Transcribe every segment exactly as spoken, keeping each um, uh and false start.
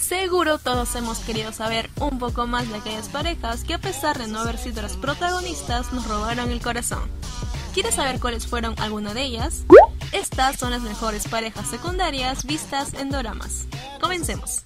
Seguro todos hemos querido saber un poco más de aquellas parejas que, a pesar de no haber sido las protagonistas, nos robaron el corazón. ¿Quieres saber cuáles fueron algunas de ellas? Estas son las mejores parejas secundarias vistas en doramas. Comencemos.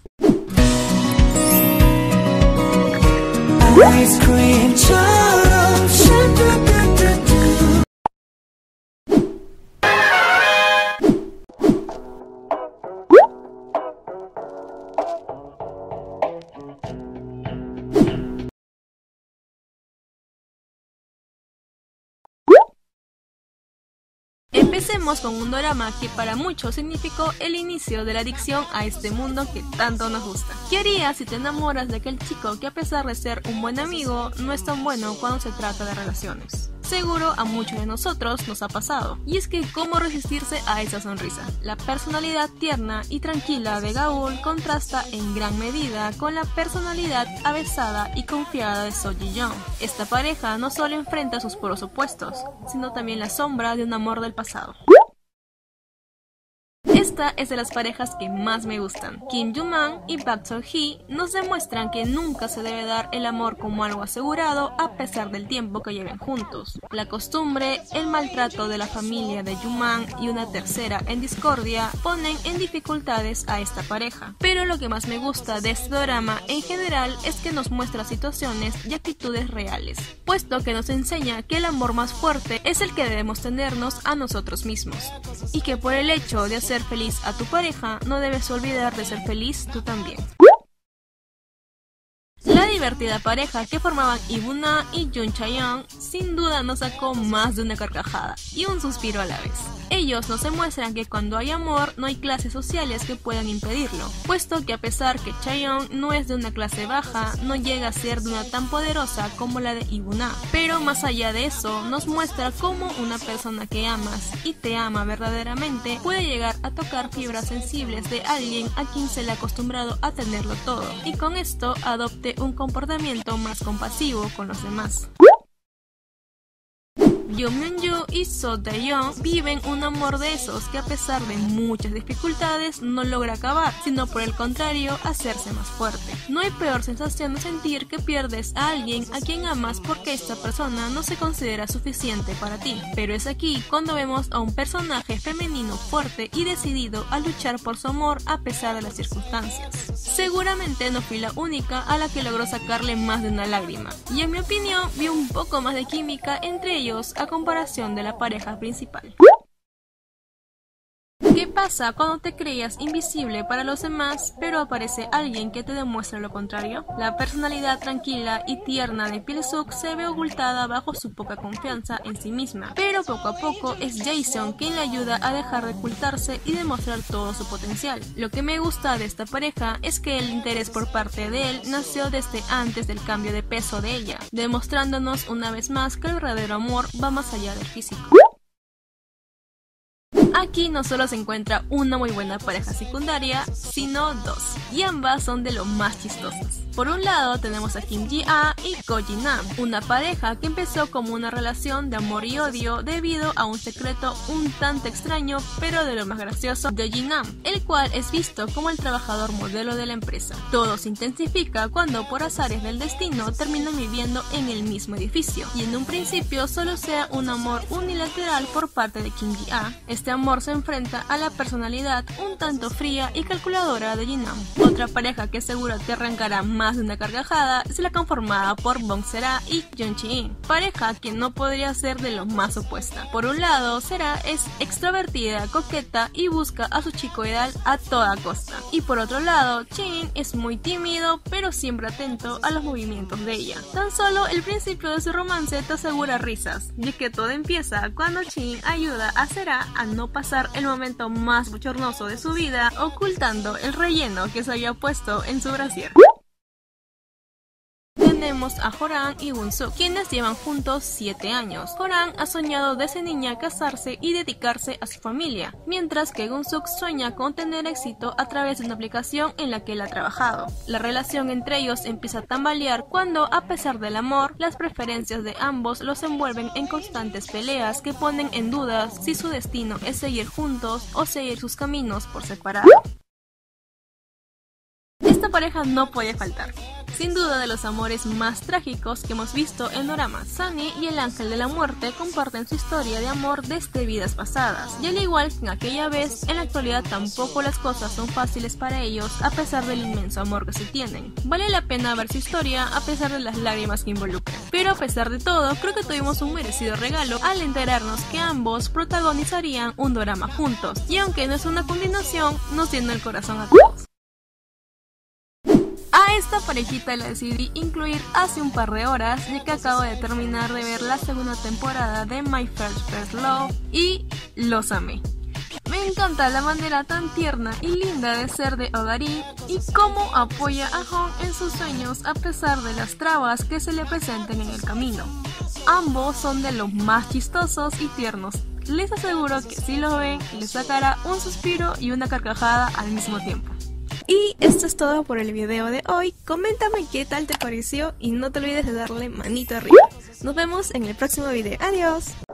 Empecemos con un dorama que para muchos significó el inicio de la adicción a este mundo que tanto nos gusta. ¿Qué harías si te enamoras de aquel chico que, a pesar de ser un buen amigo, no es tan bueno cuando se trata de relaciones? Seguro a muchos de nosotros nos ha pasado. Y es que ¿cómo resistirse a esa sonrisa? La personalidad tierna y tranquila de Gaul contrasta en gran medida con la personalidad avesada y confiada de So Ji-young. Esta pareja no solo enfrenta sus polos opuestos, sino también la sombra de un amor del pasado. Esta es de las parejas que más me gustan. Kim Joo-man y Park So-hee nos demuestran que nunca se debe dar el amor como algo asegurado a pesar del tiempo que lleven juntos. La costumbre, el maltrato de la familia de Joo-man y una tercera en discordia ponen en dificultades a esta pareja. Pero lo que más me gusta de este drama en general es que nos muestra situaciones y actitudes reales, puesto que nos enseña que el amor más fuerte es el que debemos tenernos a nosotros mismos, y que por el hecho de hacer feliz a tu pareja, no debes olvidar de ser feliz tú también. La divertida pareja que formaban Lee Woo-na y Jung Chae-young sin duda nos sacó más de una carcajada y un suspiro a la vez. Ellos nos demuestran que cuando hay amor no hay clases sociales que puedan impedirlo, puesto que a pesar que Chae-young no es de una clase baja, no llega a ser de una tan poderosa como la de Lee Woo-na. Pero más allá de eso, nos muestra cómo una persona que amas y te ama verdaderamente puede llegar a tocar fibras sensibles de alguien a quien se le ha acostumbrado a tenerlo todo, y con esto adopte un comportamiento más compasivo con los demás. Yoo Myung-joo y So Tae-young viven un amor de esos que, a pesar de muchas dificultades, no logra acabar, sino por el contrario, hacerse más fuerte. No hay peor sensación de sentir que pierdes a alguien a quien amas porque esta persona no se considera suficiente para ti. Pero es aquí cuando vemos a un personaje femenino fuerte y decidido a luchar por su amor a pesar de las circunstancias. Seguramente no fui la única a la que logró sacarle más de una lágrima, y en mi opinión vi un poco más de química entre ellos a comparación de la pareja principal. ¿Qué pasa cuando te creías invisible para los demás, pero aparece alguien que te demuestra lo contrario? La personalidad tranquila y tierna de Pil-suk se ve ocultada bajo su poca confianza en sí misma, pero poco a poco es Jason quien le ayuda a dejar de ocultarse y demostrar todo su potencial. Lo que me gusta de esta pareja es que el interés por parte de él nació desde antes del cambio de peso de ella, demostrándonos una vez más que el verdadero amor va más allá del físico. Aquí no solo se encuentra una muy buena pareja secundaria, sino dos, y ambas son de lo más chistosas. Por un lado tenemos a Kim Ji-ah y Ko Ji-nam, una pareja que empezó como una relación de amor y odio debido a un secreto un tanto extraño, pero de lo más gracioso, de Ji-nam, el cual es visto como el trabajador modelo de la empresa. Todo se intensifica cuando, por azares del destino, terminan viviendo en el mismo edificio, y en un principio solo sea un amor unilateral por parte de Kim Ji-ah. Este amor se enfrenta a la personalidad un tanto fría y calculadora de Ji-nam. Otra pareja que seguro te arrancará más de una carcajada es la conformada por Bong Se-ra y Jung Chi-in, pareja que no podría ser de lo más opuesta. Por un lado, Se-ra es extrovertida, coqueta y busca a su chico ideal a toda costa, y por otro lado, Chi-in es muy tímido pero siempre atento a los movimientos de ella. Tan solo el principio de su romance te asegura risas, y es que todo empieza cuando Chi-in ayuda a Se-ra a no pasar el momento más bochornoso de su vida ocultando el relleno que se había puesto en su brasier. Tenemos a Joran y Won-suk, quienes llevan juntos siete años. Joran ha soñado desde niña casarse y dedicarse a su familia, mientras que Won-suk sueña con tener éxito a través de una aplicación en la que él ha trabajado. La relación entre ellos empieza a tambalear cuando, a pesar del amor, las preferencias de ambos los envuelven en constantes peleas que ponen en duda si su destino es seguir juntos o seguir sus caminos por separado. esta pareja no podía faltar. Sin duda de los amores más trágicos que hemos visto en doramas. Sunny y el Ángel de la Muerte comparten su historia de amor desde vidas pasadas, y al igual que en aquella vez, en la actualidad tampoco las cosas son fáciles para ellos a pesar del inmenso amor que se tienen. Vale la pena ver su historia a pesar de las lágrimas que involucra. Pero a pesar de todo, creo que tuvimos un merecido regalo al enterarnos que ambos protagonizarían un dorama juntos, y aunque no es una continuación, nos llena el corazón a todos. A esta parejita la decidí incluir hace un par de horas, ya que acabo de terminar de ver la segunda temporada de My First First Love y los amé. Me encanta la manera tan tierna y linda de ser de Odarin y cómo apoya a Hong en sus sueños a pesar de las trabas que se le presenten en el camino. Ambos son de los más chistosos y tiernos. Les aseguro que si lo ven, les sacará un suspiro y una carcajada al mismo tiempo. Y esto es todo por el video de hoy. Coméntame qué tal te pareció y no te olvides de darle manito arriba. Nos vemos en el próximo video. Adiós.